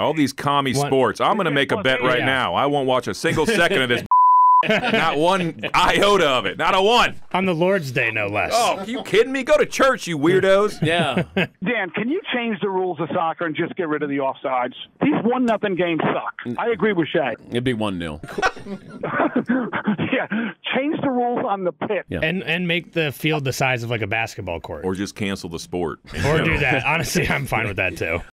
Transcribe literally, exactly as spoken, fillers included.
All these commie One. sports. I'm going to make a bet right yeah. now. I won't watch a single second of this. Not one iota of it. Not a one. On the Lord's Day, no less. Oh, are you kidding me? Go to church, you weirdos. Yeah. Dan, can you change the rules of soccer and just get rid of the offsides? These one nothing games suck. I agree with Shay. It'd be one nil. Yeah. Change the rules on the pit. Yeah. And and make the field the size of like a basketball court. Or just cancel the sport. Or do that. Honestly, I'm fine with that too.